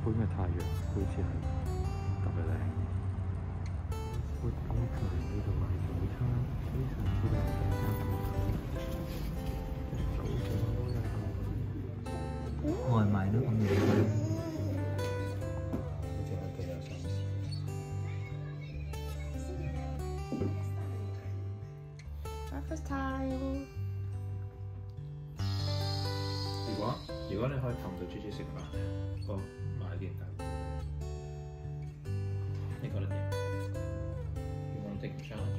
本嘅太陽好似係特別靚。活動台呢度係早餐，非常之靚嘅一間鋪頭。早上都有外賣都咁樣嘅。好似喺度有上市。 Breakfast time。 如果你可以氹到豬豬食飯咧，我買件大碗。你覺得點？You want to take a challenge?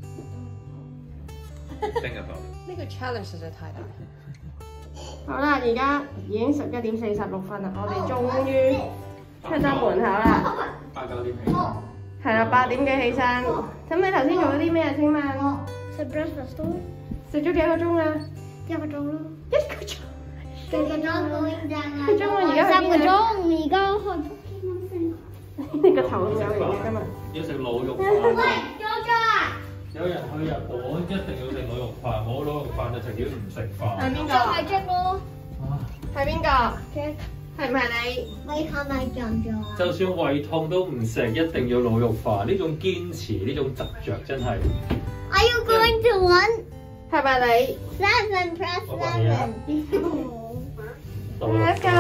Think about it. 呢個 challenge 實在太大。好啦，而家已經11:46啦，我哋終於出咗門口啦。 8、9點起身。 係啦，8點幾起身。咁你頭先做咗啲咩啊？請問？ 食 breakfast 咯。 食咗幾個鐘啊 ？1個鐘咯。 1個鐘。 幾個鐘而家 3個鐘， 而家開 Pokemon 先。 你個頭都有嚟嘅今日。 要食滷肉飯。 喂，咗啊！ 有人去日本一定要食滷肉飯，冇滷肉飯就直接唔食飯。 係邊個？ 係 Jack 咯。 係邊個 ？Jack。 係唔係你？ 你係咪長咗啊？ 就算胃痛都唔食，一定要滷肉飯。呢種堅持，呢種執着真係。 Are you going to run? 係咪你 7 press 7. Let's go.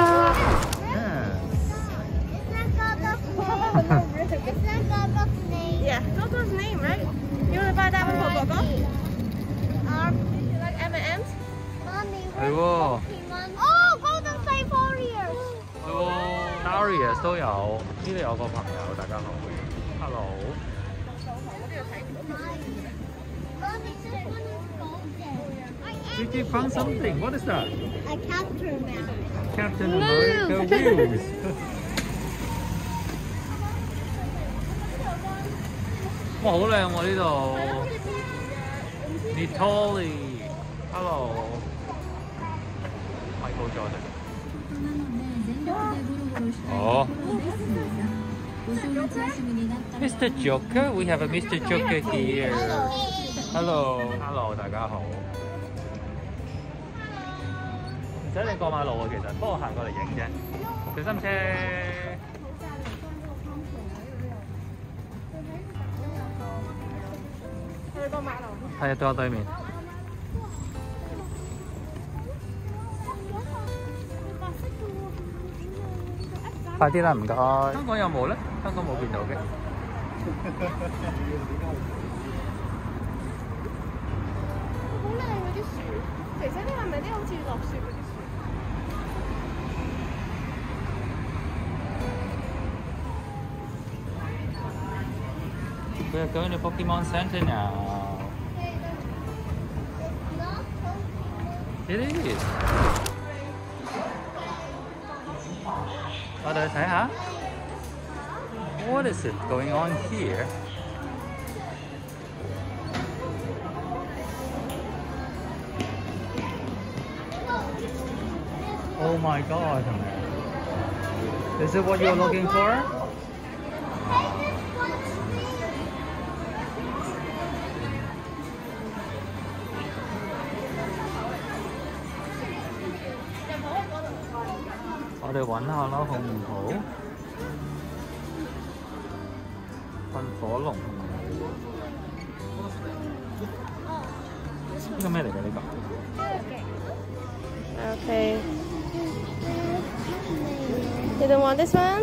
Yeah, Gogo's name, right? You want to buy that one for Gogo? You like M&M's? 係喎。 Oh, Golden Safariers. 係喎 ，Darius 都有。呢度有個朋友，大家好 ，Hello。Did you find something? What is that? A Captain Man. Captain America wheels. 哇，好靚喎呢度。Nitoli，Hello。Michael Jordan。哦。Mr. Joker, we have a Mr. Joker here. Hello，Hello，大家好。唔使你過馬路啊，其實，不過行過嚟影啫。小心車。 去過馬路。 係啊，對我對面。快啲啦，唔該。香港有冇咧？香港冇見到嘅。 好靚嗰啲樹，其實呢係咪啲好似落雪嗰啲樹？ We are going to Pokemon Center now. It is. 我哋去睇下。What is it going on here? Oh my God! Is it what you're looking for?我哋揾下啦，好唔好？噴火龍呢個咩嚟㗎？呢個 Okay. You don't want this one?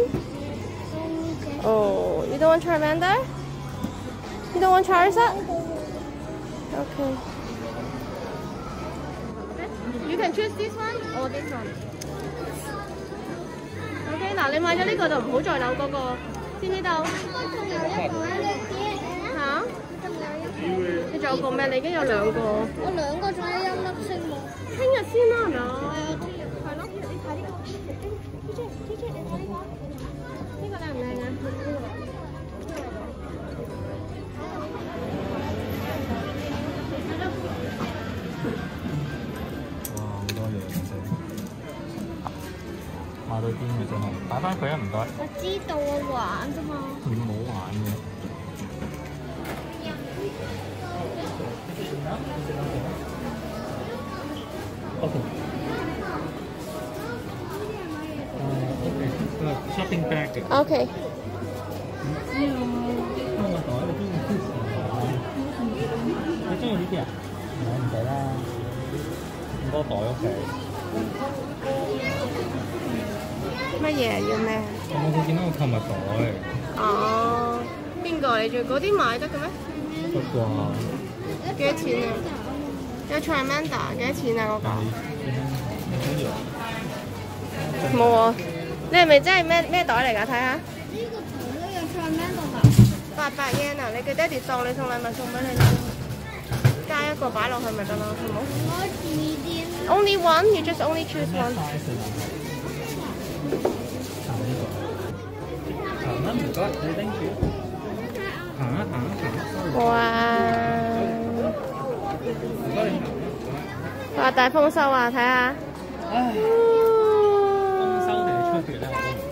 Oh, you don't want Charmander? You don't want Charizard? Okay. You can choose this one or this one. OK， 嗱，你買咗呢個就唔好再扭嗰個，知唔知道？嚇？你仲有個咩？你已經有兩個。 我兩個仲有一粒星喎。 聽日先啦，係咪啊？係咯，你睇呢個。TJ，你睇呢個。呢個靚唔靚啊？ 哇，好多嘢嘅啫，買到癲嘅真係，擺翻佢啊，唔該。 我知道我玩啫嘛。 你冇玩嘅。OK。OK，shop shopping bag 嘅。 OK。 個袋你中意啲錢？你中意呢啲啊？唔使啦，咁多袋屋企。 乜嘢要咩？ 我冇見到個購物袋。 哦，邊個你最嗰啲買得嘅咩？ 得啩？ 幾多錢啊？有 Charmander 幾多錢啊？嗰個？冇啊！你係咪真係咩袋嚟㗎？睇下。 呢個頭都有 Charmander 㗎。 800 yen 啊！你叫爹哋送禮物送俾你，加一個擺落去咪得咯，好冇 ？Only one, you just only choose one。 行啦，唔該，你拎住。行啊行啊行啊！ 哇！ 唔該你行啦。 話大豐收啊！睇下。 唉，豐收定係出血咧？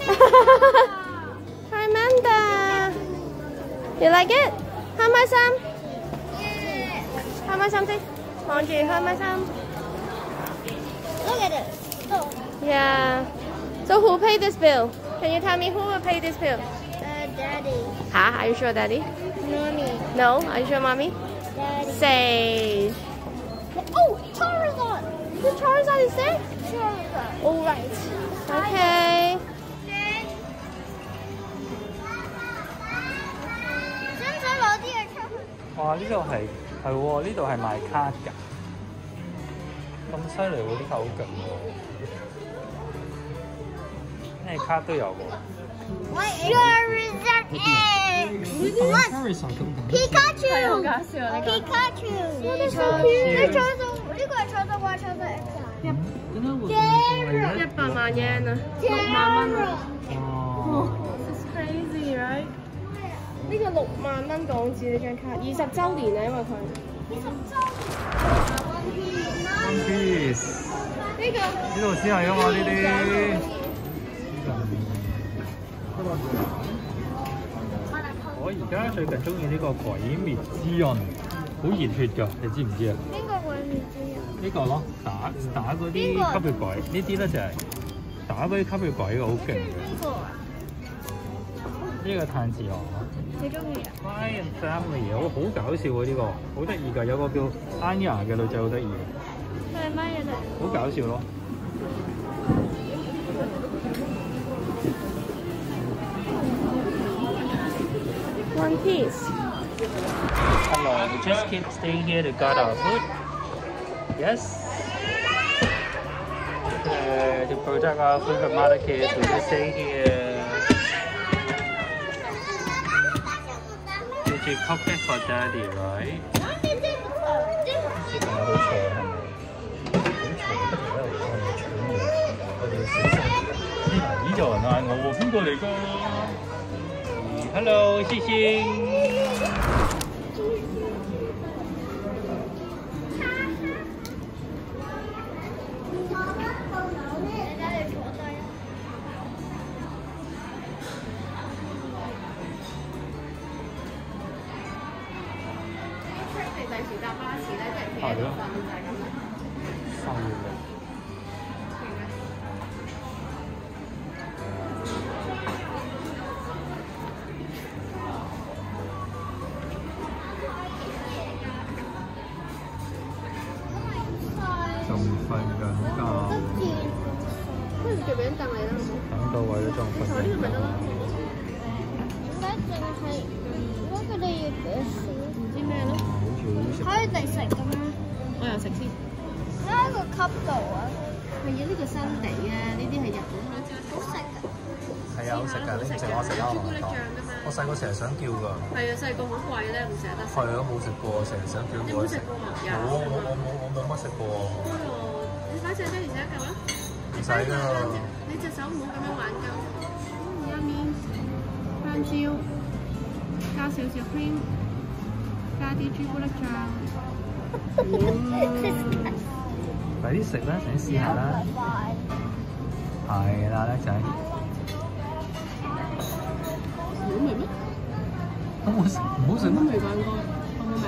Charmander, you like it？ 開唔開心？開唔開心先？望住開唔開心 Look at it. Oh. ？Yeah. So who paid this bill? Can you tell me who will pay this bill? Daddy. Huh? Are you sure, Daddy? Mommy. No? Are you sure, Mommy? Daddy. Sage. Oh, Charizard. The Charizard is there? Charizard. All right. Okay. 使唔使攞啲嘢出去？ 哇！呢度係喎，呢度係賣卡㗎，咁犀利喎！啲卡好勁喎，咩卡都有喎。 Charizard egg. Charizard 咁大。 Pikachu. 係好搞笑啊！呢個 Pikachu. 呢個係 Charizard Y Charizard X 啊。 點解會 100萬 yen 啊，6萬蚊啊！ 哦， It's crazy, right？ 呢個6萬蚊港紙呢張卡，20週年啊，因為佢 One Piece 呢個呢度先係㗎嘛呢啲。我而家最近中意呢個鬼滅之刃，好熱血㗎，你知唔知啊？ 邊個鬼滅之刃？ 呢個咯，打嗰啲吸血鬼，呢啲咧就係打嗰啲吸血鬼嘅，好勁嘅。 邊個啊？ 呢個炭治郎咯。 你中意啊 Spy and Family 好搞笑喎呢個，好得意㗎，有個叫 Anya 嘅女仔好得意嘅， 佢係乜嘢嚟？ 好搞笑咯。 One Piece。 Hello, we just keep staying here to get our food. Yes. To protect our food from other kids, we just stay here. Did you cook it for Daddy, right? 呢個好長係咪？好長得嚟，我哋小心。呢就有人嗌我喎，邊個嚟㗎 ？Hello， 星星。係咯，收力。仲瞓緊覺。 不如叫俾張凳你啦，好冇？ 等到位都仲瞓緊覺。 點解淨係如果佢哋要唔知咩咯？ 可以嚟食嘅咩？ 我又食先。 喺個級度啊！ 係啊，呢個新地啊，呢啲係日本開始。 好食㗎。 係啊，好食㗎，你唔食我食啦，我同你講。我細個成日想叫㗎。 係啊，細個好貴咧，唔捨得食。 係啊，冇食過，成日想叫我食。我冇乜食過。 你擺隻雞嚟食一嚿啦。 唔使㗎。 你隻手唔好咁樣玩夠。一面香蕉，加少少 cream， 加啲朱古力醬。 快啲食啦，想試下啦。係啦，叻仔。 好味咩？ 好好食，唔好食咩？ 好味㗎應該，好唔好味？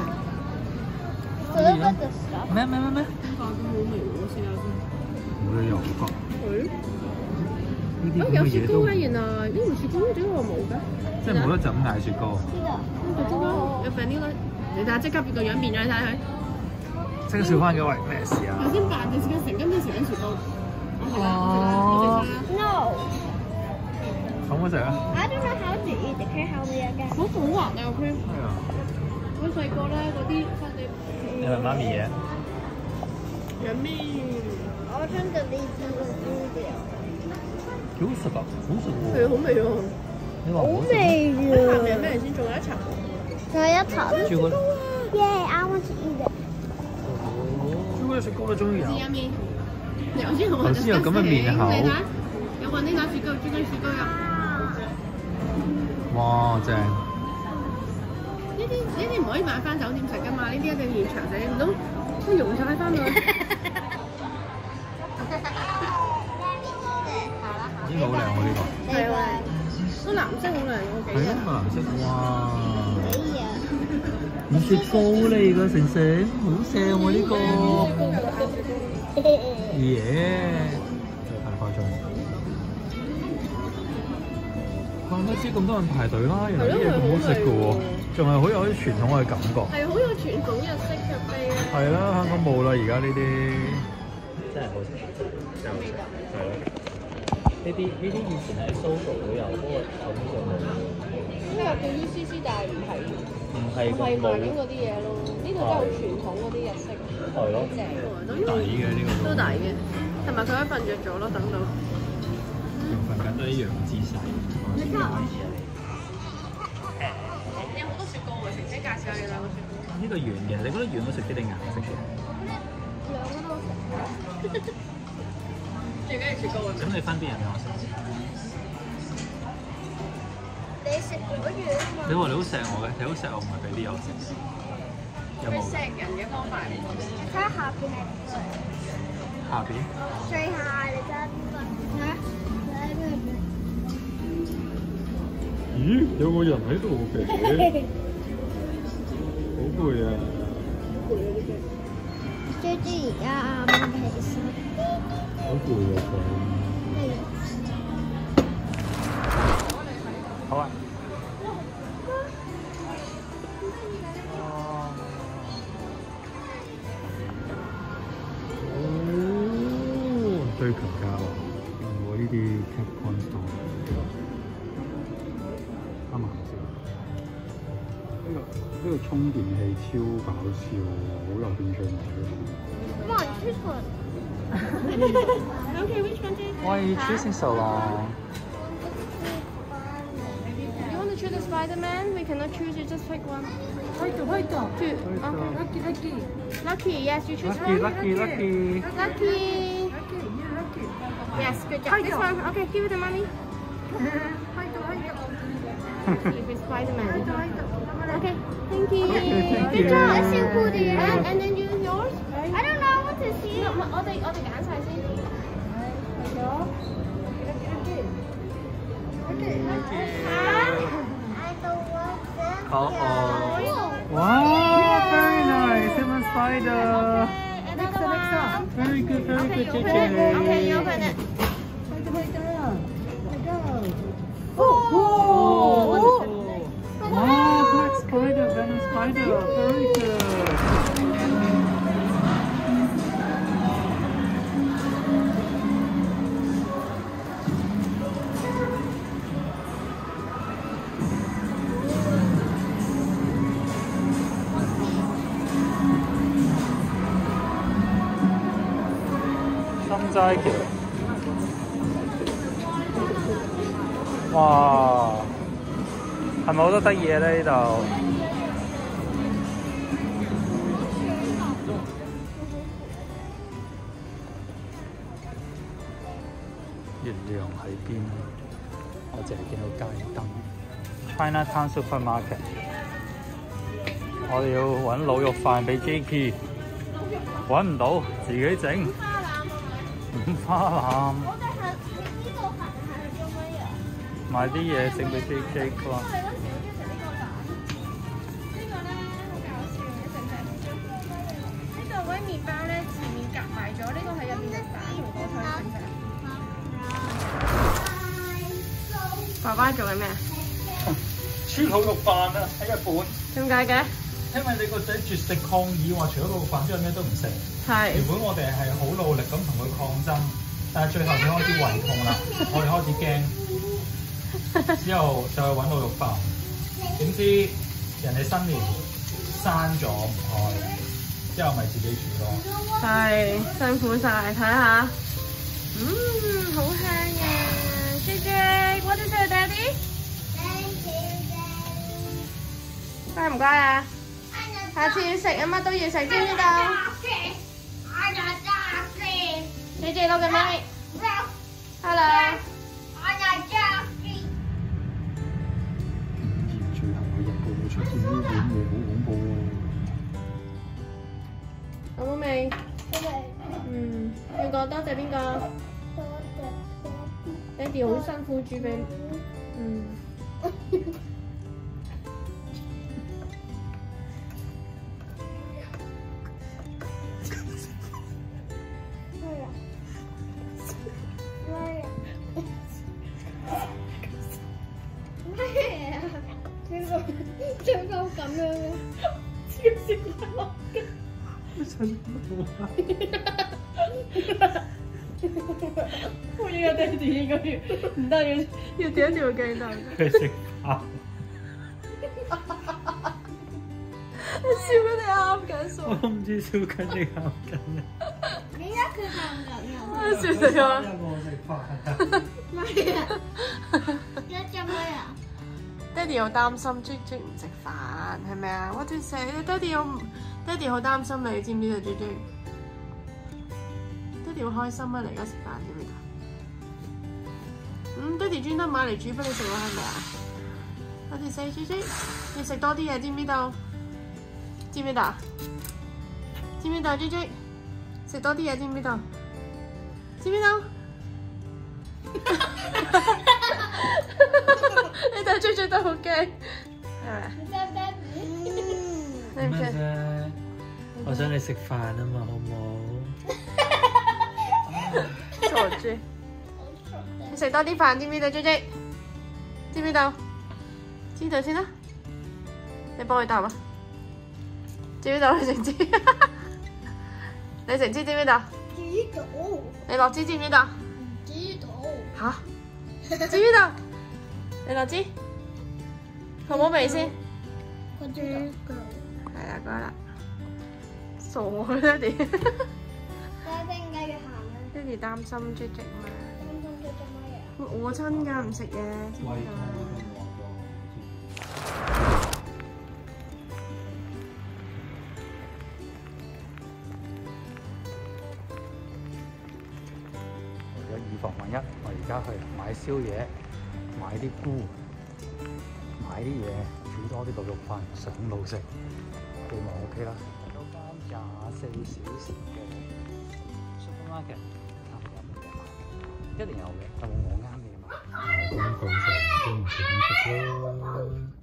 咩？ 呢個都好味喎，試下先。 冇理由㗎。 係。 呢啲咁有嘅嘢都， 雪糕嘅，原來呢條雪糕點解我冇嘅？ 即係冇得就咁嗌雪糕。 有 vanilla， 你睇下即刻變個樣變咗，你睇佢。 即刻笑翻嘅喂，咩事啊？ 頭先扮嘅時間成今次食緊雪糕。 哦。 No. 好唔好食啊？ I don't know how to eat the cream. How we get? 好好滑啊個 cream。 係啊。 我細個咧嗰啲翻你。 你係媽咪嘢？ 有咩？ 我想食呢支個豬條。 幾好食啊！好食喎。 係好味喎。 你話好味下面有啊！ 咩先？仲有一層。 仲有一層。 朱古力。 Yeah, I want to eat it. 朱古力雪糕都中意有。 試下面。頭先頭先有咁嘅面口。 你睇，有雲呢拿雪糕，朱古力雪糕有。 哇！正。 呢啲唔可以買翻酒店食噶嘛？呢啲一定現場食，唔通都溶晒翻去。 呢個好靚喎，呢個。 係啊，個藍色好靚，我記得。 係咯，個藍色，哇！ 哎呀！ 唔雪糕嚟㗎，成成，好正喎呢個。耶！真係太誇張。怪唔得知咁多人排隊啦，原來啲嘢咁好食㗎喎，仲係好有啲傳統嘅感覺。 係好有傳統日式嘅味啊！ 係啦，香港冇啦，而家呢啲真係好食，真係好食，係咯。呢啲以前喺 Sogo 都有，不過後邊就冇。 呢個叫 UCC， 但係唔係冇賣緊嗰啲嘢咯。呢度都係好傳統嗰啲日式， 係咯， 正喎，都抵嘅呢個都抵嘅，同埋佢可以瞓着咗咯，等到。 仲瞓緊都一樣姿勢。 有好多雪糕喎，晴姐介紹下你兩個雪糕。 呢個圓嘅，你覺得圓好食啲定顏色嘅？ 兩個都好食。 最緊要雪糕啊！ 咁你分邊樣俾我食？ 你食咗丸嘛？ 你話你好錫我嘅，你好錫我唔係俾啲我食。有冇？ 錫人嘅方法。 睇下下邊係點樣？ 下邊？ 最下你睇下邊個？睇下邊個？ 咦，有個人喺度嘅，好攰啊！ 最知而家啱啱起身。 好攰啊佢。好啊。哦，最強㗎喎！我呢啲 Capcom store 啱啱先。呢個充電器超搞笑喎，好有興趣買。 Come on, choose one. Okay, which one do you? Why are you choosing so long? You want to choose the Spider-Man? We cannot choose. You just pick one. Two. Okay. Lucky. Yes, you choose one. Lucky. Yes, good job. This one. Okay, give it to mommy. If it's Spider-Man. Okay, thank you. Good job. Let's see who they are. And then you yours? I don't know what to see. 我哋揀晒先。係咗。 I don't want this. Uh-oh. Wow, very nice. Human spider. Another one. Very good, Okay, JJ. you open it. Oh. Wow, black spider, venom spider. Very good. 心齋橋，哇！係咪好多得意嘢咧？呢度月亮喺邊？我淨係見到街燈。Chinatown Supermarket， 我哋要揾滷肉飯俾 Jacky， 揾唔到，自己整。五花腩。 我哋係呢個行係做乜嘢？ 買啲嘢整俾 JJ 啩。 係咯，時好中意食呢個蛋。呢個咧好搞笑嘅，成隻。呢個嗰啲麵包咧，前面夾埋咗，呢個係入邊嘅蛋同個菜整嘅。 爸爸做緊咩啊？ 煮滷肉飯啊！喺日本。 點解嘅？ 因為你個仔絕食抗議，話除咗滷肉飯之外咩都唔食。 係。 原本我哋係好努力咁同佢抗爭，但係最後佢開始胃痛啦，我哋開始驚，之後就去揾滷肉飯。點知人哋新年閂咗唔開，之後咪自己煮咯。係辛苦晒，睇下。好香啊 ！JJ, what is it, Daddy? Thank you, Daddy. 乖唔乖啊？下次要食啊，乜都要食，知唔知道？JJ 攞緊咪 ？Hello。 最後嘅日報出現呢本嘢，好恐怖喎！ 好冇味？你講多謝邊個？多謝爹哋。爹哋好辛苦煮俾。點解咁樣嘅？超食落嘅。我呢個爹哋應該要唔得，要點一條鏡頭。佢食飯。笑緊你啱緊數。我唔知笑緊定啱緊啊。點解佢喊緊啊？笑死我！因為我食飯。咩啊？一隻咩啊？爹哋好擔心JJ唔食飯，係咪啊？我哋成日爹哋好擔心你，知唔知啊？JJ，爹哋好開心啊！你而家食飯知唔知？爹哋專登買嚟煮俾你食喎，係咪啊？我哋細JJ要食多啲嘢，知唔知道？知唔知道？知唔知道 JJ 食多啲嘢，知唔知道？知唔知道？你睇JJ都好驚，係咪啊？咩啫？我想你食飯啊嘛，好唔好？傻豬，你食多啲飯，知唔知道 JJ？知唔知道？知道先啦，你幫佢答啊！知唔知道？你知唔知？你知唔知？知唔知道？知道。你落知唔知道？知道。吓？知唔知道？你落知？好冇味先？我知道。係啦，乖啦。傻啊，爹哋。爹哋點解要喊咧？爹哋擔心JJ嘛。擔心JJ乜嘢？會餓親㗎，唔食嘢。以防萬一，我而家去買宵夜，買啲菇，買啲嘢，煮多啲滷肉飯上路食，希望 OK 啦。到間24小時嘅 supermarket， 睇下有乜嘢買，一定有嘅，有冇我啱嘅嘢買？廣告上都唔想食咯。